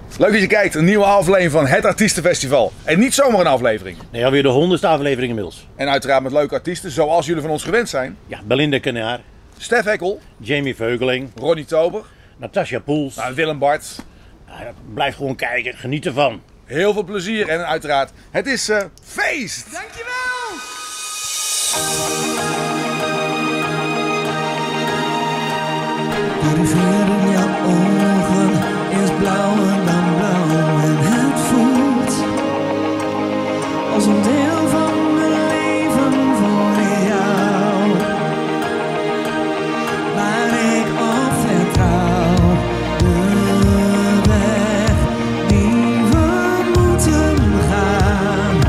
Leuk dat je kijkt, een nieuwe aflevering van het Artiestenfestival. En niet zomaar een aflevering. Nee, alweer de 100ste aflevering inmiddels. En uiteraard met leuke artiesten, zoals jullie van ons gewend zijn. Ja, Belinda Kenaar, Stef Heckel, Jamie Veugeling, Ronnie Tober, Natasja Poels. Willem Bart. Blijf gewoon kijken, geniet ervan. Heel veel plezier en uiteraard, het is feest! Dankjewel! De rivier in jouw ogen is blauwer dan blauw en het voelt als een deel van mijn leven voor jou, waar ik op vertrouw. De weg die we moeten gaan,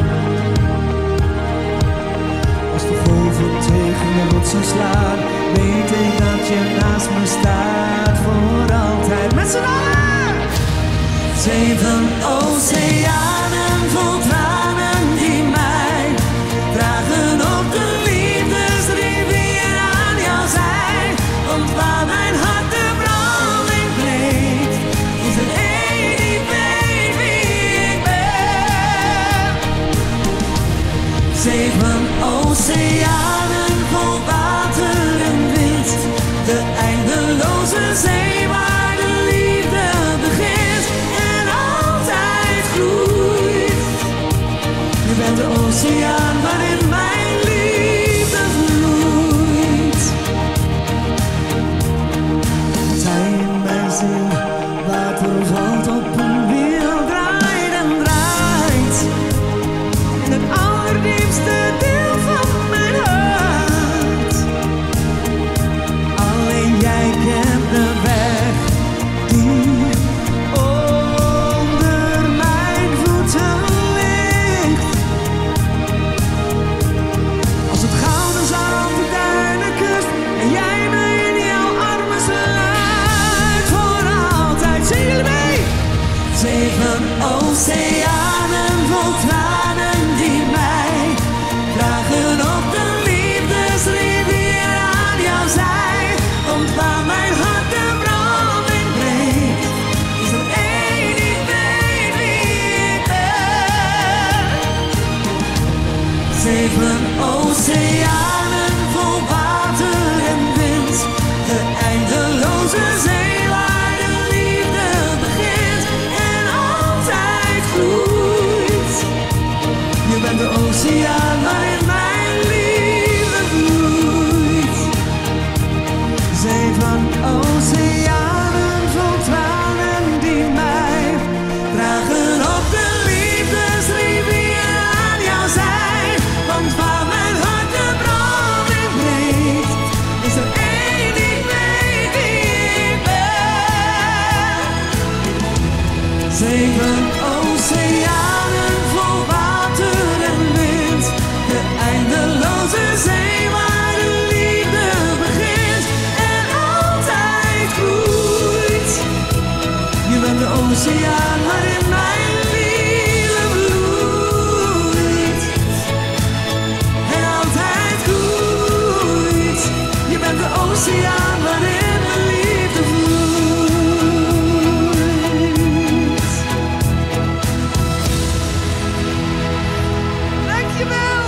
als de golven tegen de rotsen slaan, weet ik dat je naast me staat voor altijd. Met z'n allen! 7 oceanen vol tranen die mij dragen op de liefdesrivier aan jouw zij. Want waar mijn hart de branding breekt, is er één die weet wie ik ben. 7 oceanen vol water en wind, de eindeloze zee waar de liefde begint en altijd groeit. Je bent de oceaan waarin mijn liefde vloeit. Zij in mijn ziel, water valt op een wiel, draait en draait in het allerdiepste deel van mijn hart. Alleen jij kent de weg die onder mijn voeten ligt. Als het gouden zand de duinen kust en jij me in jouw armen sluit voor altijd. Zing jullie mee? 7 oceanen vol tranen die mij dragen op de liefdesrivier aan jouw zij. Want waar mijn hart de branding breekt, is er één die weet wie ik ben. 7 oceanen vol water en wind, de eindeloze zee waar de liefde begint en altijd groeit. Je bent de oceaan waarin mijn liefde vloeit. 7 oceanen vol tranen die mij dragen op de liefdesrivier aan jouw zij. Want waar mijn hart de branding breekt, is er één die weet wie ik ben. 7 oceanen vol water en wind, de eindeloze zee waar de liefde begint en altijd groeit. Je bent de oceaan waarin mijn liefde vloeit en altijd groeit. Je bent de oceaan waarin mijn liefde vloeit. Dankjewel!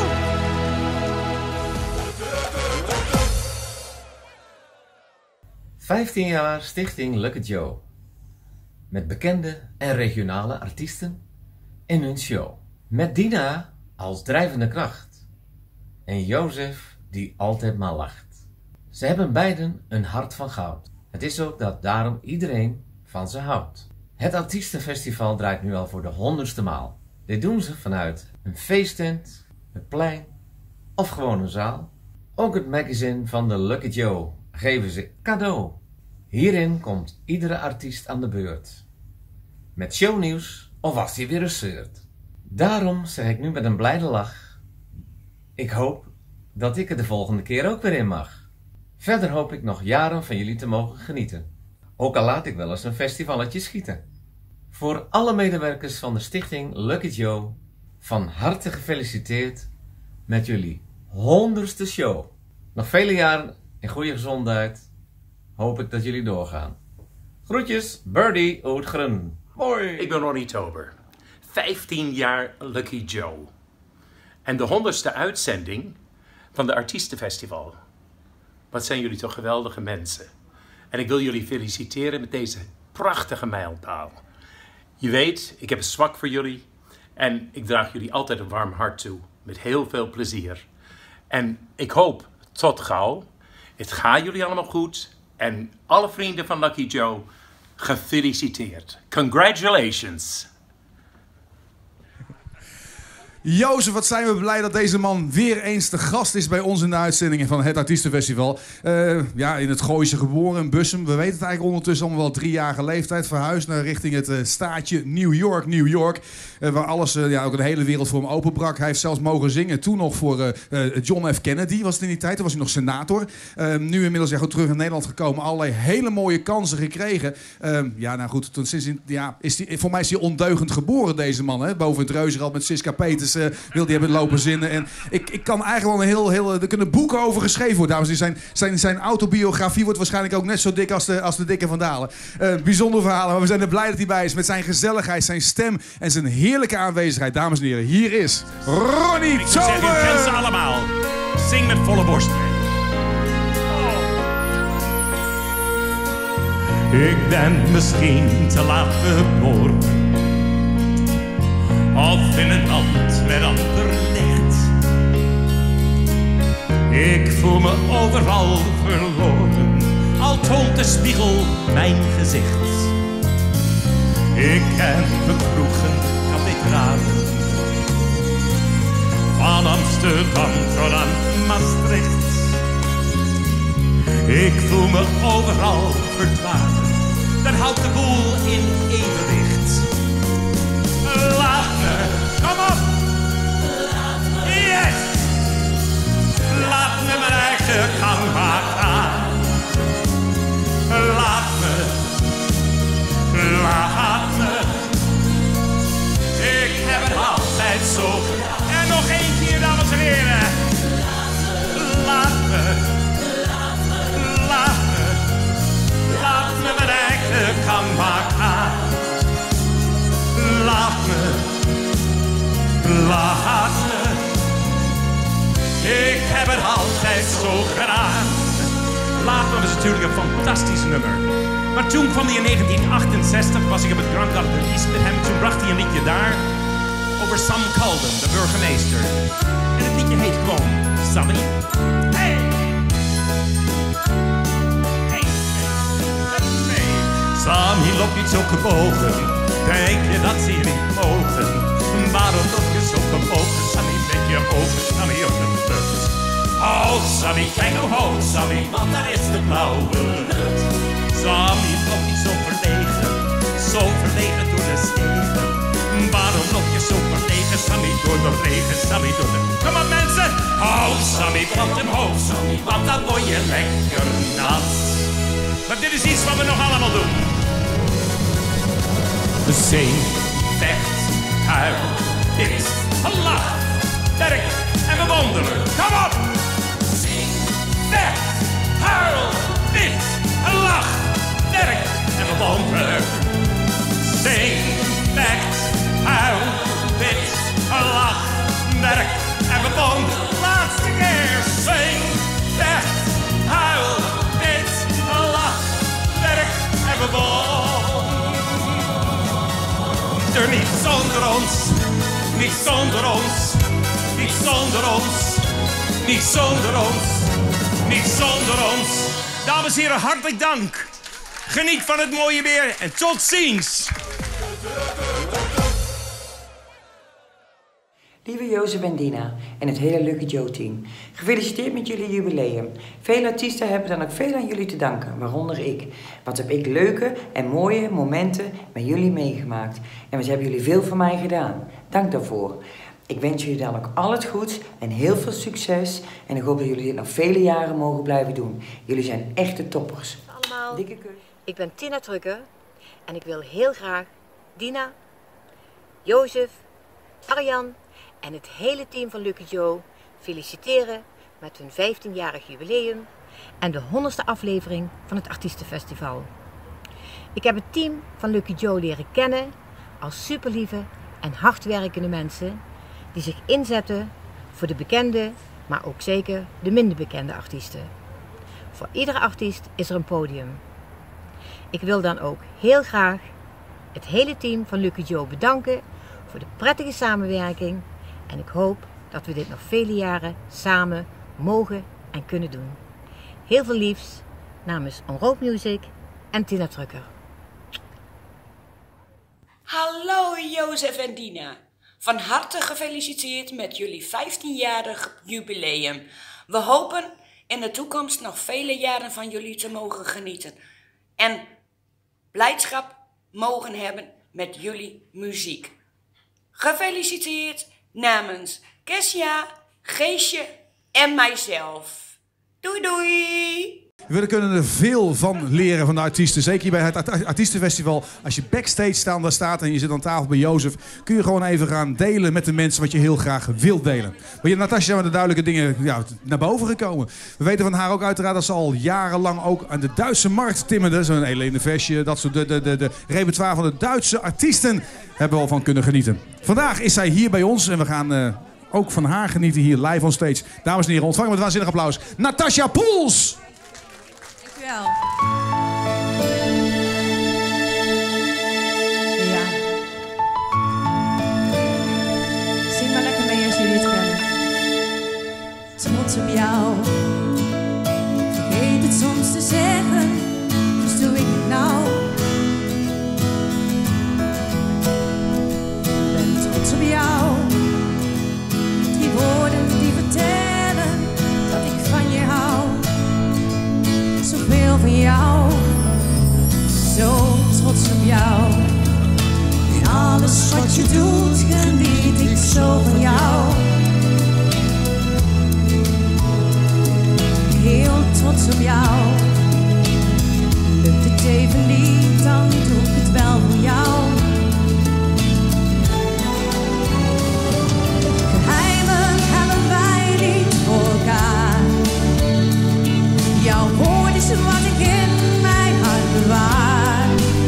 ...15 jaar Stichting Lucky Joe. Met bekende en regionale artiesten in hun show. Met Dina als drijvende kracht. En Jozef die altijd maar lacht. Ze hebben beiden een hart van goud. Het is ook dat daarom iedereen van ze houdt. Het Artiestenfestival draait nu al voor de 100ste maal. Dit doen ze vanuit een feesttent, het plein of gewoon een zaal. Ook het magazine van de Lucky Joe geven ze cadeau. Hierin komt iedere artiest aan de beurt. Met shownieuws of als hij weer eens zeurt. Daarom zeg ik nu met een blijde lach: ik hoop dat ik er de volgende keer ook weer in mag. Verder hoop ik nog jaren van jullie te mogen genieten. Ook al laat ik wel eens een festivalletje schieten. Voor alle medewerkers van de stichting Lucky Joe, van harte gefeliciteerd met jullie 100ste show. Nog vele jaren in goede gezondheid. Hoop ik dat jullie doorgaan. Groetjes, Birdie uit Grun. Hoi. Ik ben Ronnie Tober. 15 jaar Lucky Joe. En de 100ste uitzending van de Artiestenfestival. Wat zijn jullie toch geweldige mensen. En ik wil jullie feliciteren met deze prachtige mijlpaal. Je weet, ik heb een zwak voor jullie. En ik draag jullie altijd een warm hart toe. Met heel veel plezier. En ik hoop tot gauw. Het gaat jullie allemaal goed. En alle vrienden van Lucky Joe, gefeliciteerd. Congratulations. Jozef, wat zijn we blij dat deze man weer eens te gast is bij ons in de uitzendingen van het Artiestenfestival. Ja, in het Gooise geboren, in Bussum. We weten het eigenlijk ondertussen allemaal wel 3-jarige leeftijd. Verhuisd naar richting het staatje New York. Waar alles, ook de hele wereld voor hem openbrak. Hij heeft zelfs mogen zingen toen nog voor John F. Kennedy, was het in die tijd. Toen was hij nog senator. Nu inmiddels goed terug in Nederland gekomen. Allerlei hele mooie kansen gekregen. Toen voor mij is hij ondeugend geboren, deze man. Hè? Boven het Reuzenrad met Siska Peters. Wil die hebben lopen zinnen. En ik kan eigenlijk wel er kunnen boeken over geschreven worden. Dames en heren, zijn autobiografie wordt waarschijnlijk ook net zo dik als de dikke Van Dalen. Bijzonder verhalen, maar we zijn er blij dat hij bij is. Met zijn gezelligheid, zijn stem en zijn heerlijke aanwezigheid. Dames en heren, hier is Ronnie Tober. Ik zou zeggen, u kent ze allemaal. Zing met volle borst. Ik ben misschien te laat geboren. Of in een land met ander licht. Ik voel me overal verloren, al toont de spiegel mijn gezicht. Ik ken de kroegen, kathedralen, van Amsterdam tot aan Maastricht. Ik voel me overal verdwalen, dat houdt de boel in evenwicht. Laat me, kom op! Laat me. Yes! Laat me mijn eigen gang maar gaan. Laat me. Ik heb het altijd zo gedaan. En nog één keer, dames en heren. Laat me. Laat me mijn eigen gang maar gaan. Laat me. Ik heb het altijd zo gedaan. Laat me was natuurlijk een fantastisch nummer. Maar toen kwam hij in 1968, was ik op het Grand Gardelies met hem. Toen bracht hij een liedje daar over Sam Calden, de burgemeester. En het liedje heet gewoon Sammy. Hey! Sammy loopt niet zo gebogen. Denk je dat ze je niet mogen? Waarom loop je zo gebogen? Sammy, met je ogen, Sammy op de lucht. Oh, Sammy, kijk omhoog, Sammy, want daar is de blauwe lucht. Sammy loopt niet zo verlegen door de stegen. Waarom loop je zo verlegen, Sammy, door de regen, Sammy, door de... Kom op, mensen! Oh, Sammy, plant hem hoog, Sammy, want dan word je lekker nat. Maar dit is iets wat we nog allemaal doen. De zee, vecht, huil, is, lach, werk en bewonderen. Kom op! Zing, vecht, huil, is, lach, werk en bewonderen. Zing, vecht, huil, is, lach, werk en bewonderen. Laatste keer. Zing, vecht, huil, is, lach, werk en bewonderen. Niet zonder ons, niet zonder ons, niet zonder ons, niet zonder ons, niet zonder ons. Dames en heren, hartelijk dank. Geniet van het mooie weer en tot ziens. Lieve Jozef en Dina en het hele Lucky Joe team, gefeliciteerd met jullie jubileum. Veel artiesten hebben dan ook veel aan jullie te danken, waaronder ik. Wat heb ik leuke en mooie momenten met jullie meegemaakt. En wat hebben jullie veel voor mij gedaan. Dank daarvoor. Ik wens jullie dan ook al het goeds en heel veel succes. En ik hoop dat jullie dit nog vele jaren mogen blijven doen. Jullie zijn echte toppers. Allemaal, dikke kus. Ik ben Tina Trukke en ik wil heel graag Dina, Jozef, Arjan en het hele team van Lucky Joe feliciteren met hun 15-jarig jubileum en de 100ste aflevering van het Artiestenfestival. Ik heb het team van Lucky Joe leren kennen als superlieve en hardwerkende mensen die zich inzetten voor de bekende, maar ook zeker de minder bekende artiesten. Voor iedere artiest is er een podium. Ik wil dan ook heel graag het hele team van Lucky Joe bedanken voor de prettige samenwerking en ik hoop dat we dit nog vele jaren samen mogen en kunnen doen. Heel veel liefs namens On Road Music en Tina Trucker. Hallo Jozef en Dina. Van harte gefeliciteerd met jullie 15-jarig jubileum. We hopen in de toekomst nog vele jaren van jullie te mogen genieten. En blijdschap mogen hebben met jullie muziek. Gefeliciteerd namens Kesja, Geesje en mijzelf. Doei doei! We kunnen er veel van leren van de artiesten. Zeker hier bij het Artiestenfestival. Als je backstage staat en je zit aan tafel bij Jozef, kun je gewoon even gaan delen met de mensen wat je heel graag wilt delen. Maar Natasja zijn met de duidelijke dingen naar boven gekomen. We weten van haar ook uiteraard dat ze al jarenlang ook aan de Duitse markt timmerde. Zo'n Helene Vesje, dat soort de repertoire van de Duitse artiesten hebben we al van kunnen genieten. Vandaag is zij hier bij ons en we gaan ook van haar genieten hier live on stage. Dames en heren, ontvangen met waanzinnig applaus Natasja Poels! Dankjewel. Ja. Zing maar lekker mee als jullie het kennen. Trots op jou. Vergeet het soms te zeggen, dus doe ik het nou. Ben trots op jou. Die woorden die vertellen dat ik van je hou. Zoveel van jou, zo trots op jou. In alles wat je doet, geniet ik zo van jou. Heel trots op jou. Lukt het even niet, dan doe ik het wel voor jou. Geheimen hebben wij niet voor elkaar. Jouw woord is wat ik in mijn hart bewaar.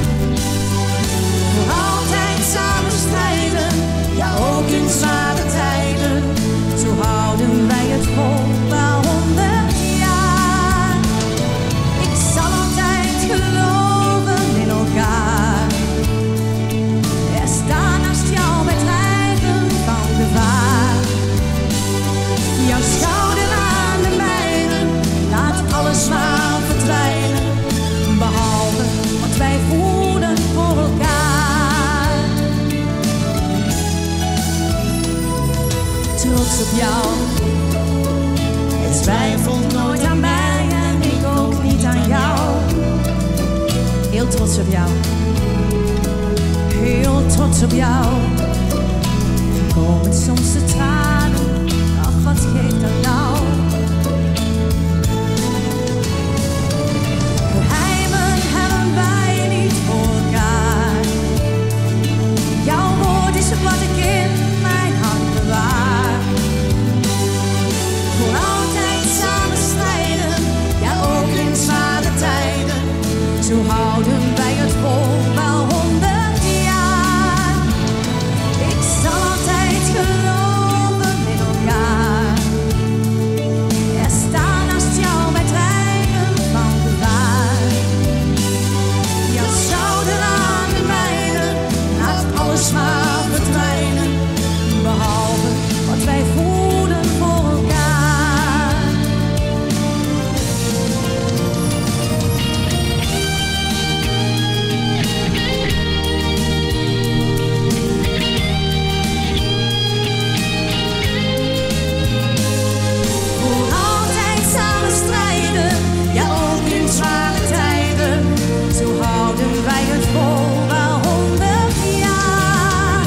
Voor altijd samen strijden, ja ook in zware tijden. Zo houden wij het vol wel 100 jaar. Ik zal altijd geloven in elkaar. Er staan naast jou bij dreigen van gevaar. Jouw schouder aan de mijne, laat alles maar verdwijnen, behalve wat wij voelen voor elkaar. Trots op jou, je twijfelt nooit aan mij en ik ook niet aan jou. Heel trots op jou, heel trots op jou. Komen soms de tranen, ach wat geeft dat nou? Geheimen hebben wij niet voor elkaar. Jouw woord is wat ik in mijn hart bewaar. Voor altijd samen strijden, ja ook in zware tijden. Zo houden wij het vol wel 100 jaar. Ik zal altijd geloven in elkaar. Er staan naast jou bij dreigen van gevaar. Jouw schouder aan de mijne, laat alles maar verdwijnen, behalve wat wij voelen voor elkaar. Voor altijd samen strijden, ja ook in zware tijden. Zo houden wij het vol wel 100 jaar.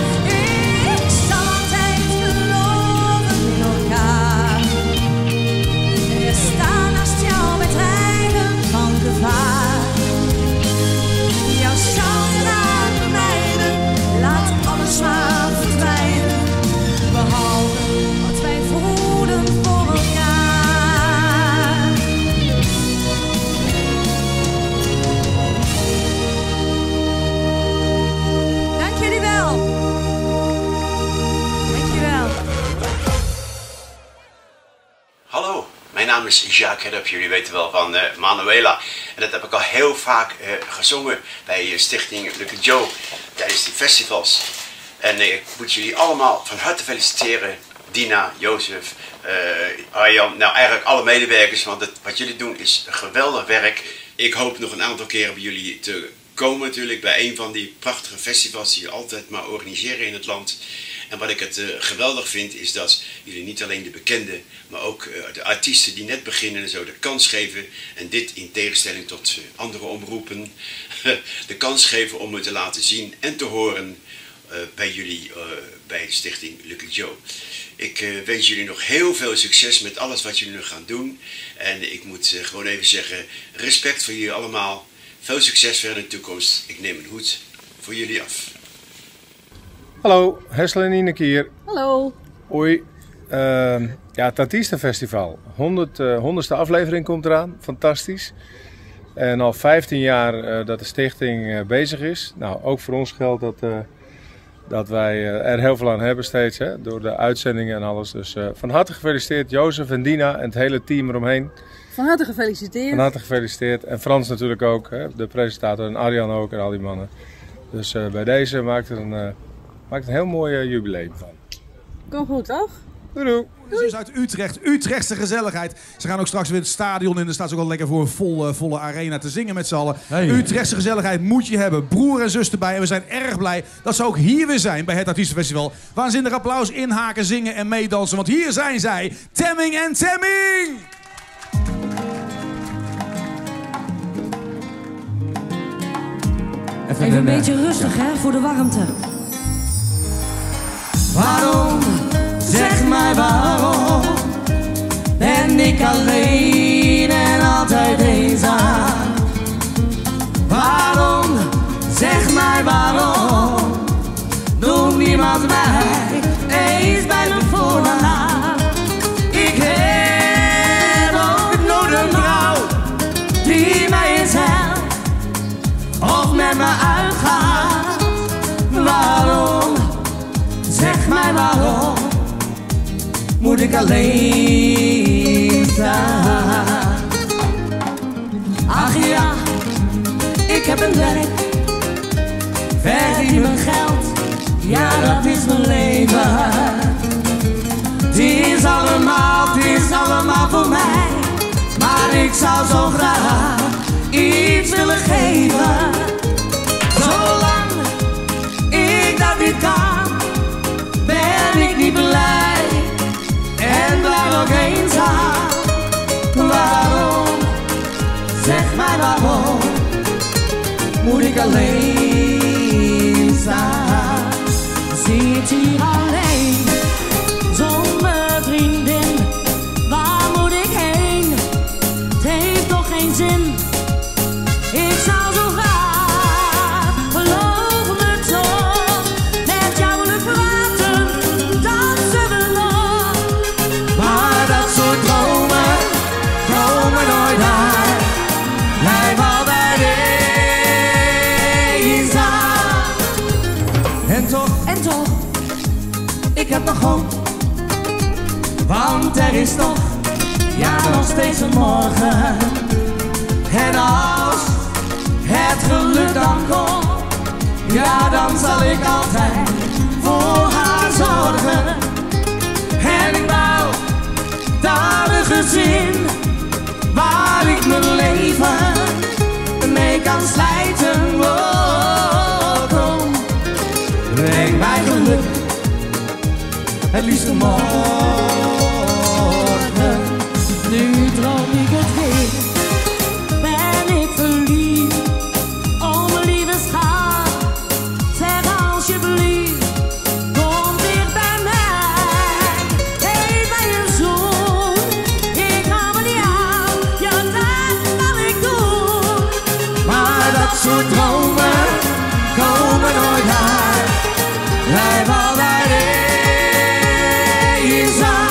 naam is Jacques Hedop, jullie weten wel van Manuela. En dat heb ik al heel vaak gezongen bij Stichting Lucky Joe tijdens die festivals. En ik moet jullie allemaal van harte feliciteren. Dina, Jozef, Arjan, nou eigenlijk alle medewerkers, want wat jullie doen is geweldig werk. Ik hoop nog een aantal keren bij jullie te komen natuurlijk, bij een van die prachtige festivals die je altijd maar organiseren in het land. En wat ik het geweldig vind is dat jullie niet alleen de bekenden, maar ook de artiesten die net beginnen en zo de kans geven. En dit in tegenstelling tot andere omroepen, de kans geven om het te laten zien en te horen bij jullie, bij Stichting Lucky Joe. Ik wens jullie nog heel veel succes met alles wat jullie nog gaan doen. En ik moet gewoon even zeggen, respect voor jullie allemaal. Veel succes verder in de toekomst. Ik neem een hoed voor jullie af. Hallo, Hessel en Ineke hier. Hallo. Hoi. Ja, het Artiestenfestival. 100ste aflevering komt eraan. Fantastisch. En al 15 jaar dat de stichting bezig is. Nou, ook voor ons geldt dat wij er heel veel aan hebben steeds. Hè, door de uitzendingen en alles. Dus van harte gefeliciteerd Jozef en Dina en het hele team eromheen. Van harte gefeliciteerd. Van harte gefeliciteerd. En Frans natuurlijk ook. Hè, de presentator en Arjan ook en al die mannen. Dus bij deze maakt er een heel mooi jubileum van. Kom goed, toch? Doei doei. Ze is uit Utrecht. Utrechtse gezelligheid. Ze gaan ook straks weer het stadion in. Er staat ze ook al lekker voor een volle arena te zingen met z'n allen. Hey. Utrechtse gezelligheid moet je hebben. Broer en zus erbij. En we zijn erg blij dat ze ook hier weer zijn bij het Artiestenfestival. Waanzinnig applaus, inhaken, zingen en meedansen. Want hier zijn zij. Temming en Temming! Even een beetje rustig, hè, voor de warmte. Waarom, zeg mij waarom, ben ik alleen en altijd eenzaam? Waarom, zeg mij waarom, noemt niemand mij eens bij mijn voornaam? Ik heb ook nooit een vrouw die mij eens helpt of met me uitgaat. Waarom, zeg mij waarom, moet ik alleen staan? Ach ja, ik heb een werk, verdien mijn geld, ja dat is mijn leven. Het is allemaal voor mij, maar ik zou zo graag iets willen geven. Zolang ik dat niet kan, ben ik niet blij en blijf ook eenzaam. Waarom, zeg mij waarom, moet ik alleen staan? Zit hier alleen, zonder vriendin, waar moet ik heen? Het heeft toch geen zin. Ik zou zo graag, geloof me toch, met jou willen praten, dansen we nog. Maar dat soort dromen komen nooit uit, blijf altijd eenzaam. En toch, ik heb nog hoop, want er is toch, ja nog steeds een morgen. En als het geluk dan komt, ja dan zal ik altijd voor haar zorgen. En ik bouw daar een gezin, waar ik mijn leven mee kan slijten. Oh, kom, breng mij geluk, het liefste morgen. Nu droom ik het weer, ben ik verliefd, oh mijn lieve schat, zeg alsjeblieft, kom dicht bij mij, geef mij een zoen, ik hou van jou, ja dat zal ik doen. Maar dat soort dromen komen nooit uit, blijf altijd eenzaam.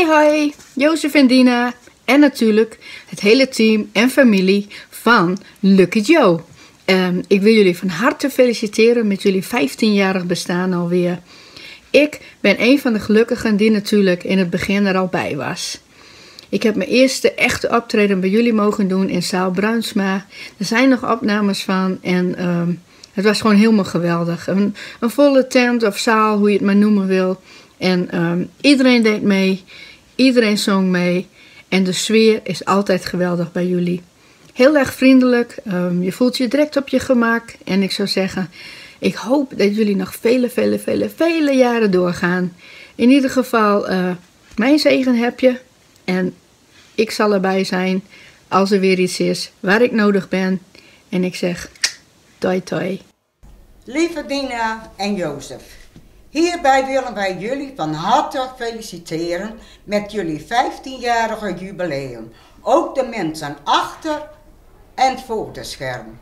hoi, Jozef en Dina en natuurlijk het hele team en familie van Lucky Joe. Ik wil jullie van harte feliciteren met jullie 15-jarig bestaan alweer. Ik ben een van de gelukkigen die natuurlijk in het begin er al bij was. Ik heb mijn eerste echte optreden bij jullie mogen doen in zaal Bruinsma. Er zijn nog opnames van en het was gewoon helemaal geweldig. Een volle tent of zaal, hoe je het maar noemen wil. En iedereen deed mee, iedereen zong mee en de sfeer is altijd geweldig bij jullie. Heel erg vriendelijk, je voelt je direct op je gemak en ik zou zeggen, ik hoop dat jullie nog vele jaren doorgaan. In ieder geval, mijn zegen heb je en ik zal erbij zijn als er weer iets is waar ik nodig ben. En ik zeg, toi toi. Lieve Dina en Jozef, hierbij willen wij jullie van harte feliciteren met jullie 15-jarige jubileum. Ook de mensen achter en voor de scherm.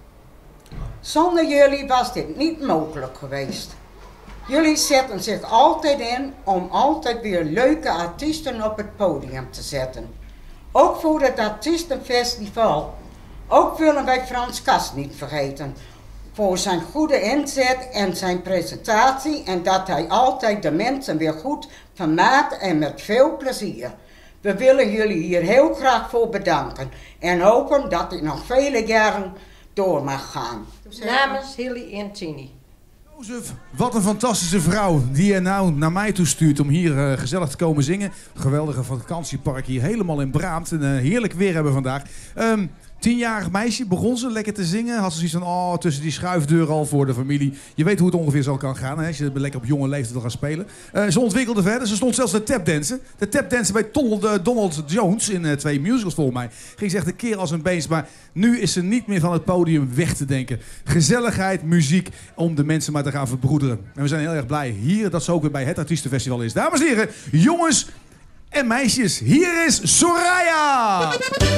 Zonder jullie was dit niet mogelijk geweest. Jullie zetten zich altijd in om altijd weer leuke artiesten op het podium te zetten. Ook voor het artiestenfestival. Ook willen wij Frans Kast niet vergeten. Voor zijn goede inzet en zijn presentatie en dat hij altijd de mensen weer goed vermaakt en met veel plezier. We willen jullie hier heel graag voor bedanken en hopen dat dit nog vele jaren door mag gaan. Namens Hilly en Tini. Jozef, wat een fantastische vrouw die je nou naar mij toe stuurt om hier gezellig te komen zingen. Geweldige vakantiepark hier helemaal in Braamt. En heerlijk weer hebben we vandaag. 10-jarig meisje, begon ze lekker te zingen. Had ze zoiets van, tussen die schuifdeuren al voor de familie. Je weet hoe het ongeveer zo kan gaan, hè, als je lekker op jonge leeftijd wil gaan spelen. Ze ontwikkelde verder. Ze stond zelfs te tapdansen. De tapdansen bij Donald Jones in 2 musicals volgens mij. Ging ze echt een keer als een beest. Maar nu is ze niet meer van het podium weg te denken. Gezelligheid, muziek, om de mensen maar te gaan verbroederen. En we zijn heel erg blij hier dat ze ook weer bij het Artiestenfestival is. Dames en heren, jongens en meisjes, hier is Soraya!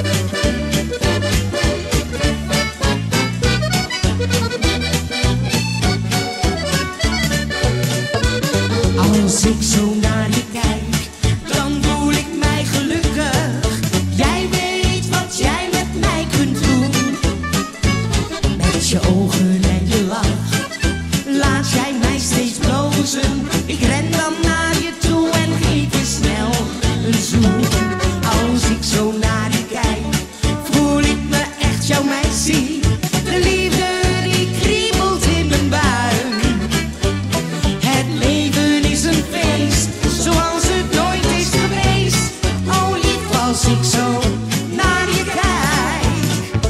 Als ik zo naar je kijk, dan voel ik mij gelukkig. Jij weet wat jij met mij kunt doen. Met je ogen en je lach, laat jij mij steeds blozen. Ik ren dan naar je toe en geef je snel een zoen. Als ik zo naar je kijk, voel ik me echt jouw meisje. De liefde die kriebelt in mijn buik. Het leven is een feest, zoals het nooit is geweest. Oh lief, als ik zo naar je kijk.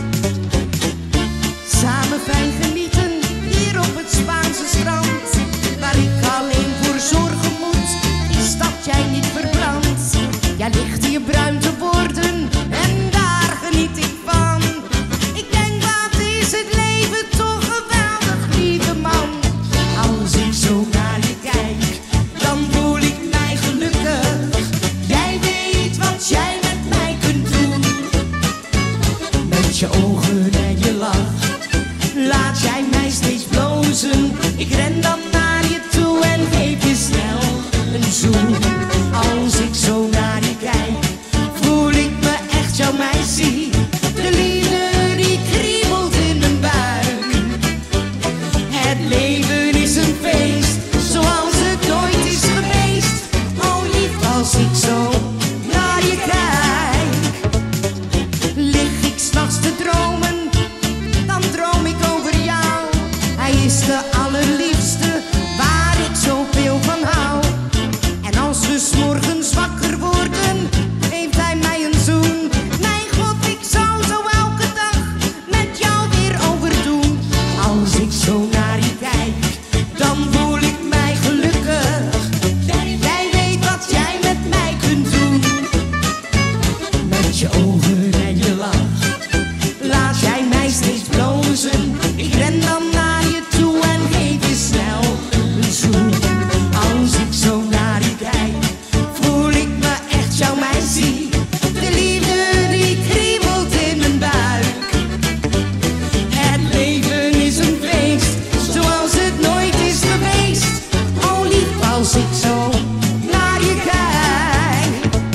Samen fijn genieten, hier op het Spaanse strand. Waar ik alleen voor zorgen moet, is dat jij niet verbrandt. Jij ligt hier bruin te worden en daar geniet ik van. Ik denk, wat is het leven toch geweldig, lieve man. Als ik zo naar je kijk, dan voel ik mij gelukkig. Jij weet wat jij met mij kunt doen. Met je ogen en je lach, laat jij mij steeds blozen. Ik ren dan naar je toe en geef je snel een zoen. Als ik zo naar je kijk, voel ik me echt jouw meisje. De liefde die kriebelt in mijn buik. Het leven is een feest, zoals het nooit is geweest. Oh lief, als ik zo naar je kijk. Lig ik 's nachts te dromen, dan droom ik over jou. Hij is de allerliefste, waar ik zoveel van hou. En als we 's morgens wakker worden, geeft hij mij een zoen. Mijn God, ik zou zo elke dag met jou weer overdoen. Als ik zo naar je kijk, dan voel ik mij gelukkig. Jij weet wat jij met mij kunt doen. Met je ogen en je lach, laat jij mij steeds blozen. Ik ren dan naar je toe en geef je snel een zoen. Als ik zo naar je kijk, voel ik me echt jouw meisje. De liefde die kriebelt in mijn buik. Het leven is een feest, zoals het nooit is geweest. Oh lief, als ik zo naar je kijk.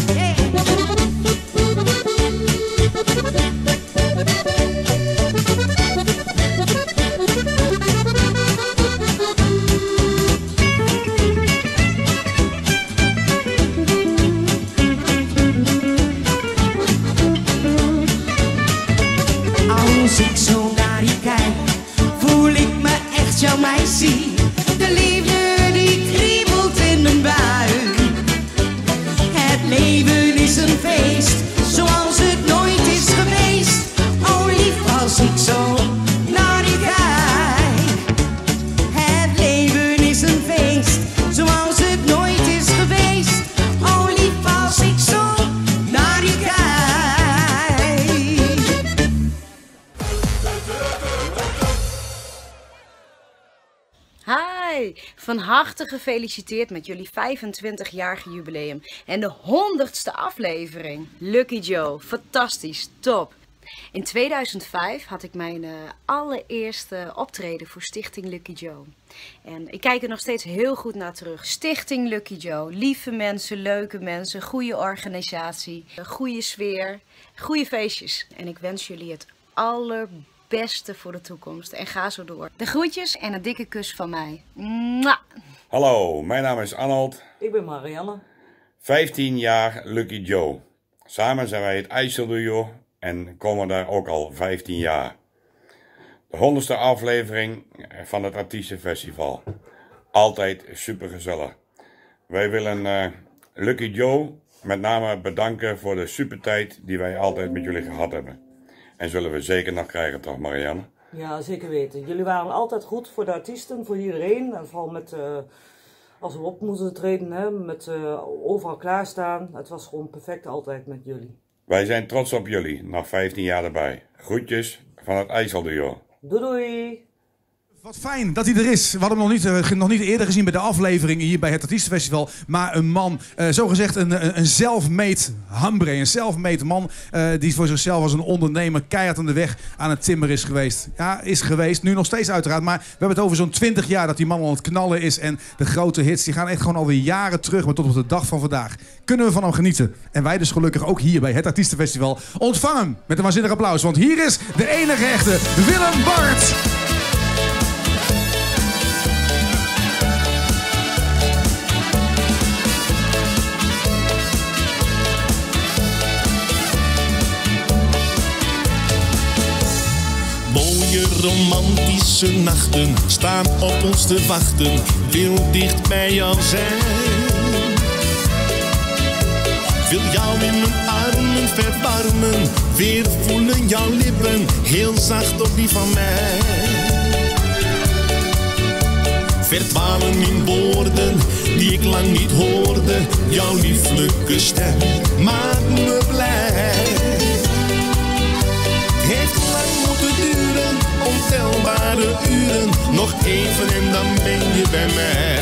Van harte gefeliciteerd met jullie 25-jarige jubileum en de 100ste aflevering. Lucky Joe, fantastisch, top. In 2005 had ik mijn allereerste optreden voor Stichting Lucky Joe. En ik kijk er nog steeds heel goed naar terug. Stichting Lucky Joe, lieve mensen, leuke mensen, goede organisatie, goede sfeer, goede feestjes. En ik wens jullie het allerbeste voor de toekomst en ga zo door. De groetjes en een dikke kus van mij. Mwah. Hallo, mijn naam is Arnold. Ik ben Marianne. 15 jaar Lucky Joe. Samen zijn wij het IJsselduo en komen daar ook al 15 jaar. De 100ste aflevering van het Artiestenfestival. Altijd super gezellig. Wij willen Lucky Joe met name bedanken voor de supertijd die wij altijd met jullie gehad hebben. En zullen we zeker nog krijgen, toch Marianne? Ja, zeker weten. Jullie waren altijd goed voor de artiesten, voor iedereen. En vooral met, als we op moesten treden, hè, met overal klaarstaan. Het was gewoon perfect altijd met jullie. Wij zijn trots op jullie, nog 15 jaar erbij. Groetjes van het IJsselduo. Doei doei! Wat fijn dat hij er is. We hadden hem nog niet eerder gezien bij de aflevering hier bij het Artiestenfestival. Maar een man, zogezegd een self-made hambre. Een self-made man die voor zichzelf als een ondernemer keihard aan de weg aan het timmer is geweest. Ja, is geweest. Nu nog steeds uiteraard. Maar we hebben het over zo'n 20 jaar dat die man aan het knallen is. En de grote hits, die gaan echt gewoon alweer jaren terug. Maar tot op de dag van vandaag kunnen we van hem genieten. En wij dus gelukkig ook hier bij het Artiestenfestival. Ontvang hem met een waanzinnig applaus. Want hier is de enige echte Willem Bart. Mooie romantische nachten staan op ons te wachten, wil dicht bij jou zijn. Wil jou in mijn armen verwarmen, weer voelen jouw lippen heel zacht op die van mij. Verdwalen in woorden die ik lang niet hoorde, jouw lieflijke stem maakt me blij. Heeft lang moeten duren, ontelbare uren, nog even en dan ben je bij mij.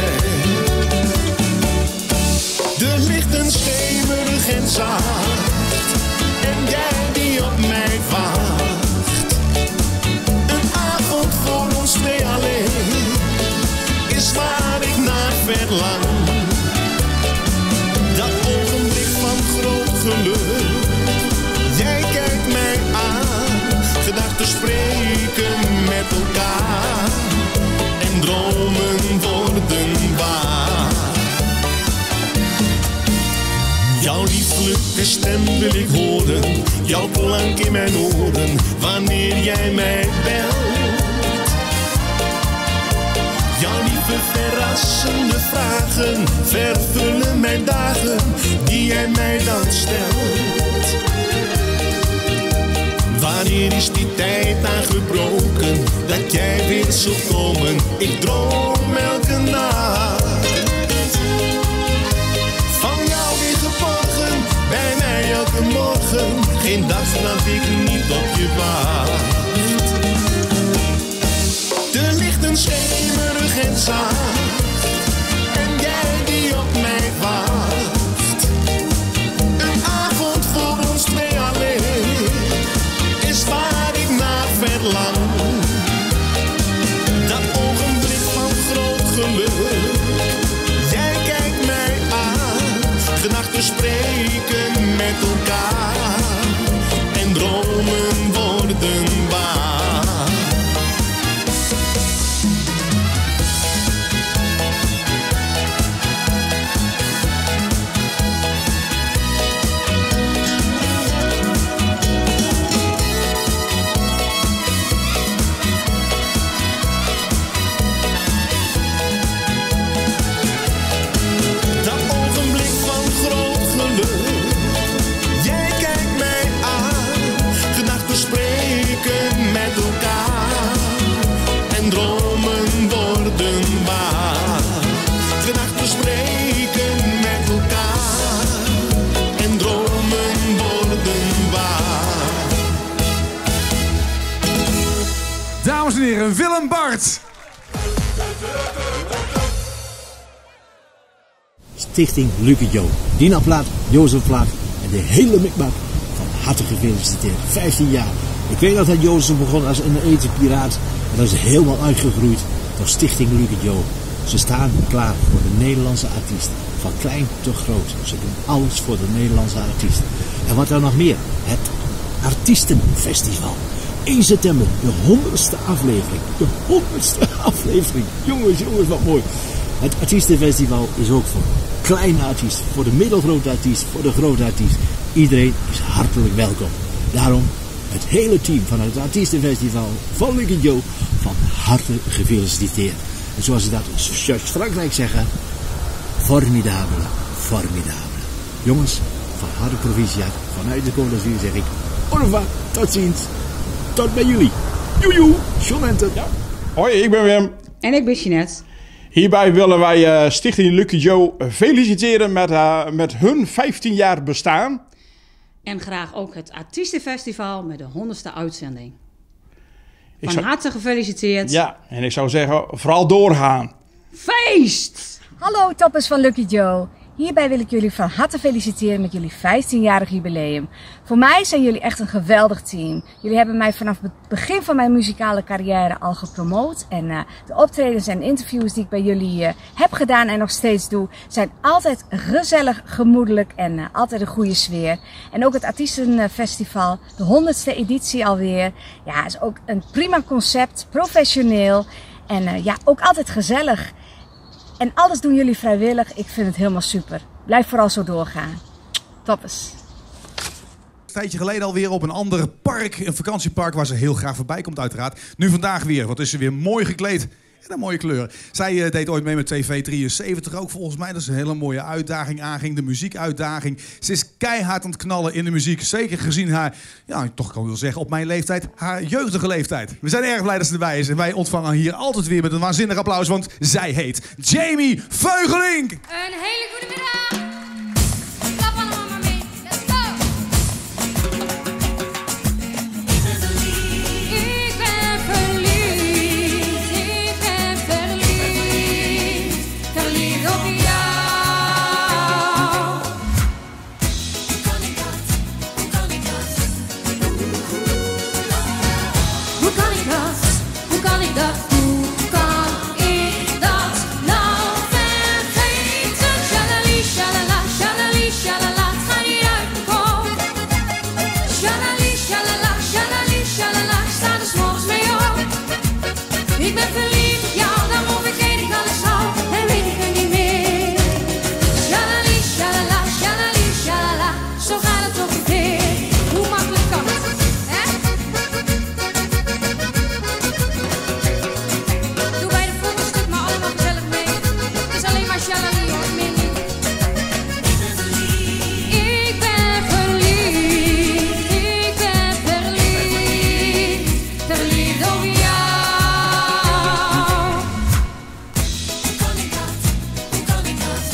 De lichten schemerig en zacht, en jij die op mij wacht. Een avond voor ons twee alleen, is waar ik naar verlang. Dat ogenblik van groot geluk, jij kijkt mij aan, gedachten spreken met elkaar en dromen worden waar. Jouw lieflijke stem wil ik horen, jouw klank in mijn oren, wanneer jij mij belt. Jouw lieve verrassende vragen vervullen mijn dagen, die jij mij dan stelt. Wanneer is die tijd aangebroken, dat jij weer zult komen? Ik droom elke nacht van jou weer geborgen, bij mij elke morgen. Geen dag dat ik niet op je wacht. De lichten schemerig en zacht, en jij die op mij wacht. Een avond voor ons twee alleen, is waar ik naar verlang. Dat ogenblik van groot geluk, jij kijkt mij aan, gedachten spreken met elkaar en dromen worden waar. Dames en heren, Willem Bart. Stichting Lucky Joe. Dina Plaat, Jozef Plaat en de hele mikmak van harte gefeliciteerd. 15 jaar. Ik weet dat Jozef begon als een etenpiraat. En dat is helemaal uitgegroeid tot Stichting Lucky Joe. Ze staan klaar voor de Nederlandse artiesten. Van klein tot groot. Ze doen alles voor de Nederlandse artiesten. En wat dan nog meer? Het Artiestenfestival. 1 september, de 100ste aflevering. De 100ste aflevering. Jongens, wat mooi. Het Artiestenfestival is ook voor kleine artiesten, voor de middelgrote artiest, voor de grote artiest. Iedereen is hartelijk welkom. Daarom het hele team van het Artiestenfestival van Lucky Joe van harte gefeliciteerd. En zoals ze dat in Frankrijk zeggen, formidabele, formidabele. Jongens, van harte proficiat, vanuit de Côte d'Azur zeg ik, au revoir, tot ziens, tot bij jullie. Joejoe, Jonente. Ja. Hoi, ik ben Wim. En ik ben Jeanette. Hierbij willen wij Stichting Lucky Joe feliciteren met hun 15 jaar bestaan. En graag ook het Artiestenfestival met de 100ste uitzending. Van harte gefeliciteerd. Ja, en ik zou zeggen, vooral doorgaan. Feest! Hallo toppers van Lucky Joe. Hierbij wil ik jullie van harte feliciteren met jullie 15-jarig jubileum. Voor mij zijn jullie echt een geweldig team. Jullie hebben mij vanaf het begin van mijn muzikale carrière al gepromoot. En de optredens en interviews die ik bij jullie heb gedaan en nog steeds doe, zijn altijd gezellig, gemoedelijk en altijd een goede sfeer. En ook het Artiestenfestival, de 100ste editie alweer. Ja, is ook een prima concept, professioneel en ja, ook altijd gezellig. En alles doen jullie vrijwillig. Ik vind het helemaal super. Blijf vooral zo doorgaan. Toppers. Een tijdje geleden alweer op een ander park, een vakantiepark waar ze heel graag voorbij komt uiteraard. Nu vandaag weer, wat is ze weer mooi gekleed. En een mooie kleur. Zij deed ooit mee met TV 73 ook volgens mij. Dat is een hele mooie uitdaging aanging. De muziekuitdaging. Ze is keihard aan het knallen in de muziek. Zeker gezien haar, ja, toch kan ik wel zeggen, op mijn leeftijd, haar jeugdige leeftijd. We zijn erg blij dat ze erbij is. En wij ontvangen hier altijd weer met een waanzinnig applaus. Want zij heet Jamie Veugelink. Een hele goede middag. Klap allemaal maar mee. Let's go. Ik ben verliefd. Ik ben verliefd. Verliefd op jou. Hoe kan ik dat? Hoe kan ik dat? Hoe kan ik dat? Hoe kan ik dat? Hoe kan ik dat nou vergeten? Shalali, shalala, shalali, shalala, het gaat niet uit mijn kop. Shalali, shalala, shalali, shalala, ik sta er 's morgens mee op. Ik ben verliefd op jou, daarom vergeet ik alles al en weet ik het niet meer. Shalali, shalala, shalali, shalala, zo gaat het toch weer. Hoe makkelijk kan het, hè? Doe bij de volgende stuk maar allemaal gezellig mee. Het is alleen maar shalali hoor, meer niet. Ik ben verliefd, ik ben verliefd, verliefd op jou. Hoe kan ik dat? Hoe kan ik dat?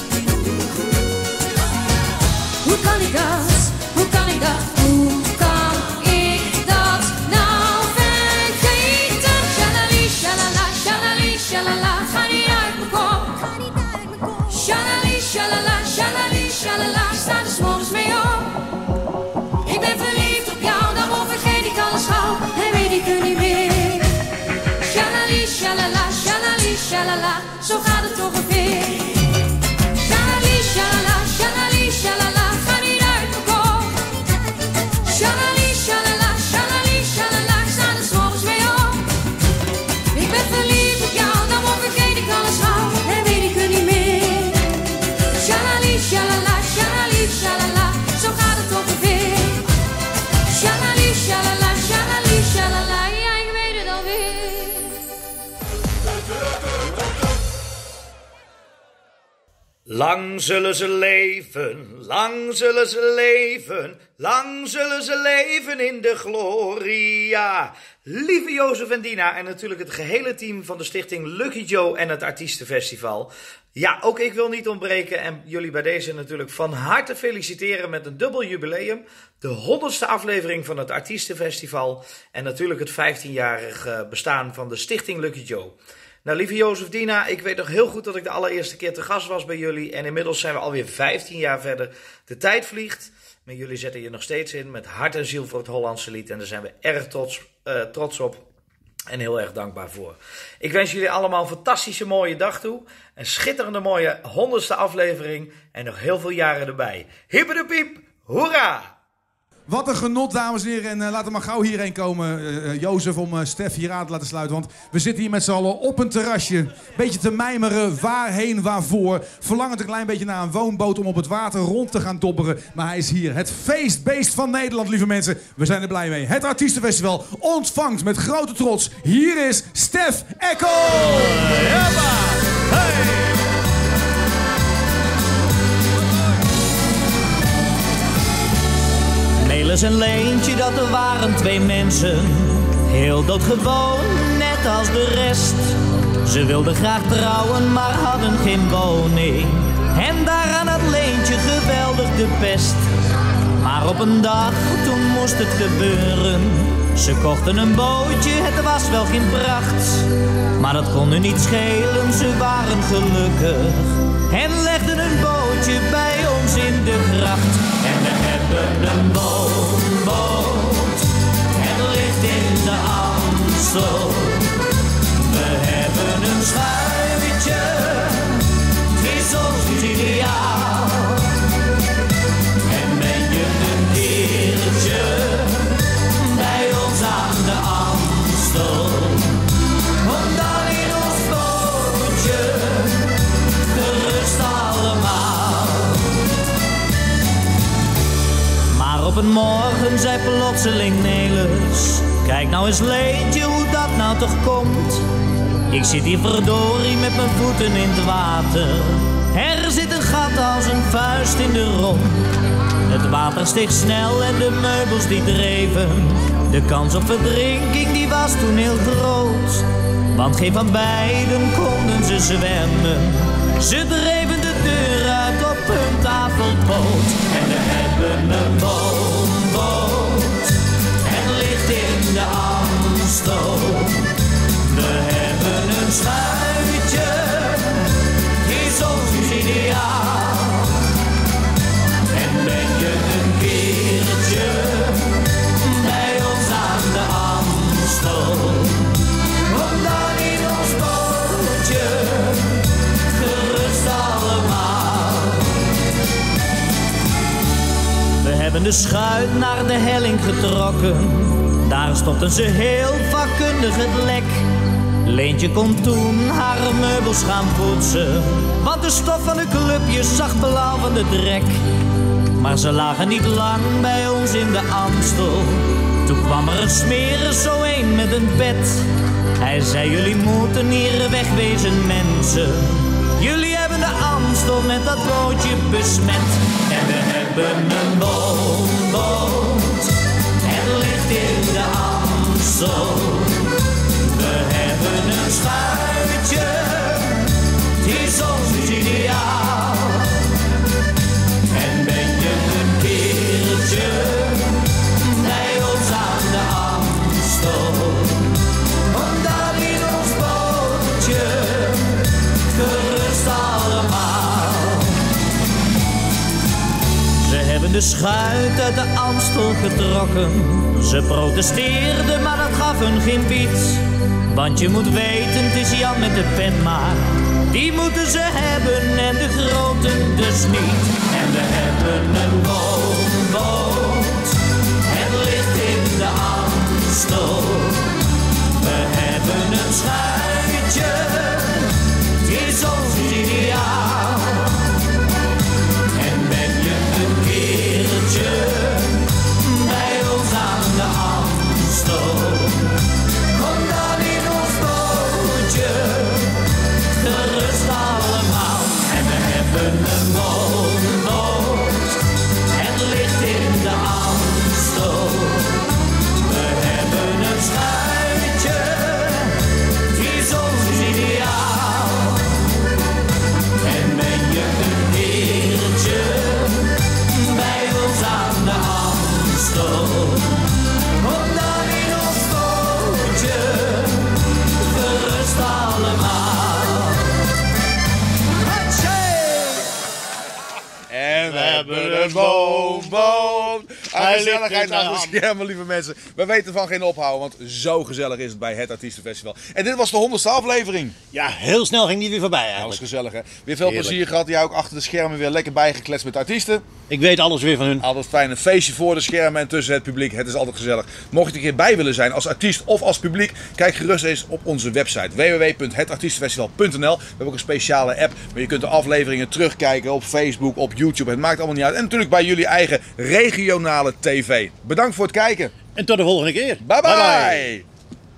Hoe kan ik dat? Hoe kan ik dat? Hoe kan ik dat nou vergeten? Shalali, shalala, shalali, shalala, het gaat niet uit mijn kop. Shalali, shalala, shalali, shalala, ik sta er 's morgens mee op. Ik ben verliefd op jou, daarom vergeet ik alles gauw en weet ik het niet meer. Shalali, shalala, shalali, shalala, zo gaat het toch weer. Shalali, shalala, shalali, shalala, het gaat niet uit mijn kop. Shalali, shalala, shalali, shalala, ik sta er 's morgens mee op. Ik ben verliefd op jou, daarom vergeet ik alles gauw en weet ik het niet meer. Shalali, shalala, shalali, shalala, zo gaat het toch weer. Shalali, shalala, shalali, shalala, ja, ik weet het alweer. Lang zullen ze leven, lang zullen ze leven, lang zullen ze leven in de gloria. Lieve Jozef en Dina en natuurlijk het gehele team van de stichting Lucky Joe en het Artiestenfestival. Ja, ook ik wil niet ontbreken en jullie bij deze natuurlijk van harte feliciteren met een dubbel jubileum. De 100ste aflevering van het Artiestenfestival en natuurlijk het 15-jarig bestaan van de stichting Lucky Joe. Nou, lieve Jozef, Dina, ik weet nog heel goed dat ik de allereerste keer te gast was bij jullie. En inmiddels zijn we alweer 15 jaar verder. De tijd vliegt, maar jullie zetten je nog steeds in met hart en ziel voor het Hollandse lied. En daar zijn we erg trots op en heel erg dankbaar voor. Ik wens jullie allemaal een fantastische mooie dag toe. Een schitterende mooie 100ste aflevering en nog heel veel jaren erbij. Hippe de piep, hoera! Wat een genot, dames en heren. En laten we maar gauw hierheen komen, Jozef, om Stef hier aan te laten sluiten. Want we zitten hier met z'n allen op een terrasje. Beetje te mijmeren, waarheen, waarvoor. Verlangend een klein beetje naar een woonboot om op het water rond te gaan dobberen. Maar hij is hier. Het feestbeest van Nederland, lieve mensen. We zijn er blij mee. Het Artiestenfestival ontvangt met grote trots. Hier is Stef Eckel! Hey! Melis en Leentje, dat er waren twee mensen, heel doodgewoon, net als de rest. Ze wilden graag trouwen, maar hadden geen woning. En daaraan had Leentje geweldig de pest. Maar op een dag, toen moest het gebeuren. Ze kochten een bootje, het was wel geen pracht. Maar dat kon hun niet schelen, ze waren gelukkig. En legden een bootje bij ons in de gracht. En we hebben een woonboot, het ligt in de Amstel. We hebben een schuitje, het is ons ideaal. En ben je een keertje bij ons aan de Amstel, om dan in ons bootje gerust allemaal. Maar op een morgen zei plotseling Nelis, kijk nou eens Leentje hoe dat nou toch komt. Ik zit hier verdorie met mijn voeten in het water. Er zit een gat als een vuist in de romp. Het water steeg snel en de meubels die dreven. De kans op verdrinking die was toen heel groot. Want geen van beiden konden ze zwemmen. Ze dreven de deur uit op hun tafelpoot. En we hebben een woonboot, het ligt in de Amstel. We hebben een schuitje, is ons ideaal. En ben je een keertje bij ons aan de Amstel, om dan in ons bootje gerust allemaal. We hebben de schuit naar de helling getrokken. Daar stopten ze heel vakkundig het lek. Leentje kon toen haar meubels gaan poetsen, want de stof van de clubjes zag blauw van de drek. Maar ze lagen niet lang bij ons in de Amstel. Toen kwam er een smerig zo een met een bed. Hij zei, jullie moeten hier wegwezen mensen. Jullie hebben de Amstel met dat bootje besmet. En we hebben een woonboot, het ligt in de Amstel. We hebben een schuitje, het is ons ideaal. En ben je een keertje bij ons aan de Amstel, om dan in ons bootje gerust allemaal. Ze hebben de schuit uit de Amstel getrokken. Ze protesteerden, maar dat gaf hun geen bied. Want je moet weten, het is Jan met de pen maar. Die moeten ze hebben en de groten dus niet. En we hebben een woonboot, het ligt in de Amstel. We hebben een schuitje, het is ons ideaal. En ben je een keertje bij ons aan de Amstel, kom dan in ons bootje gerust allemaal. En we hebben een woonboot, het ligt in de Amstel. We hebben een schuitje, het is ons ideaal. En ben je een keertje bij ons aan de Amstel, kom dan in ons bootje gerust allemaal. we hebben een boom. Gezelligheid achter de schermen, lieve mensen. We weten van geen ophouden, want zo gezellig is het bij het Artiestenfestival. En dit was de 100ste aflevering. Ja, heel snel ging die weer voorbij eigenlijk. Dat was gezellig, hè? Weer veel plezier gehad. Jij ook achter de schermen weer lekker bijgekletst met de artiesten. Ik weet alles weer van hun. Altijd fijn. Een feestje voor de schermen en tussen het publiek. Het is altijd gezellig. Mocht je er een keer bij willen zijn als artiest of als publiek, kijk gerust eens op onze website www.hetartiestenfestival.nl. We hebben ook een speciale app, maar je kunt de afleveringen terugkijken op Facebook, op YouTube. Het maakt allemaal niet uit. En natuurlijk bij jullie eigen regionale tv. Bedankt voor het kijken. En tot de volgende keer. Bye bye. Bye, bye.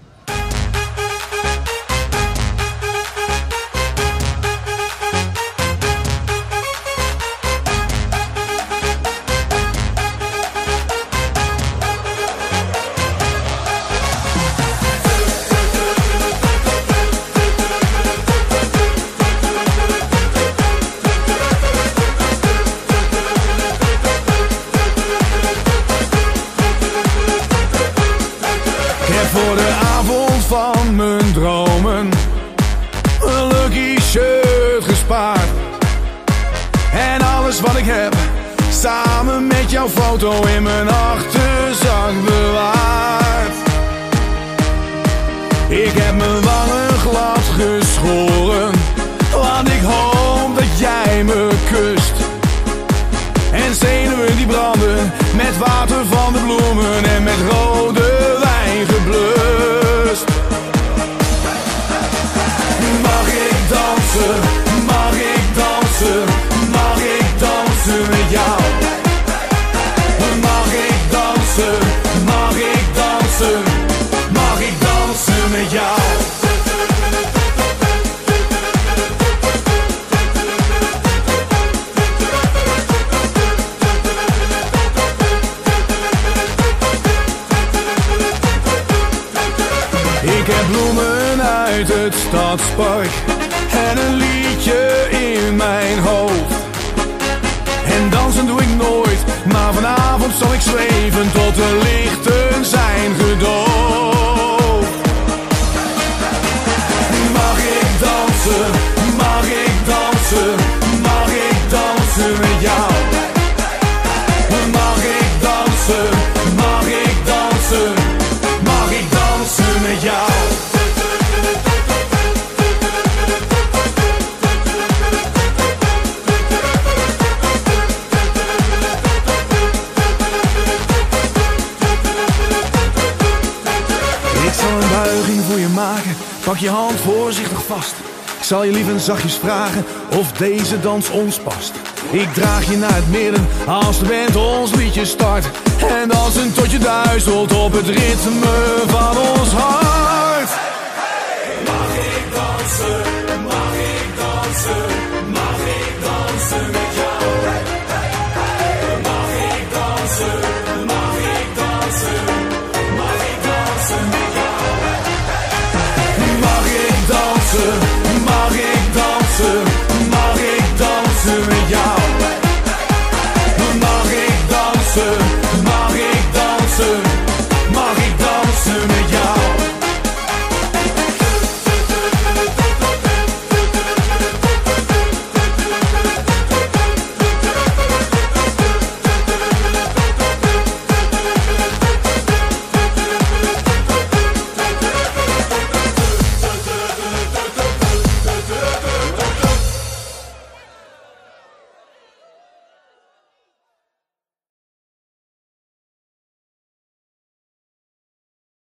Voor de avond van mijn dromen een lucky shirt gespaard. En alles wat ik heb, samen met jouw foto in mijn achterzak bewaard. Ik heb mijn wangen glad geschoren, want ik hoop dat jij me kust. En zenuwen die branden met water van de bloemen en met rode wijn geblust. Mag ik dansen, mag ik dansen, mag ik dansen met jou? Mag ik dansen, mag ik dansen, mag ik dansen met jou? Ik heb bloemen uit het stadspark en een liedje in mijn hoofd. En dansen doe ik nooit, maar vanavond zal ik zweven tot de lichten zijn gedoofd. Mag ik dansen, mag ik dansen, mag ik dansen met jou? Mag ik dansen, mag ik dansen, mag ik dansen met jou? Ik zal een buiging voor je maken, pak je hand voorzichtig vast. Ik zal je lief en zachtjes vragen of deze dans ons past. Ik draag je naar het midden als de band ons liedje start. En dansen tot je duizelt op het ritme van ons hart. Mag ik dansen, mag ik dansen?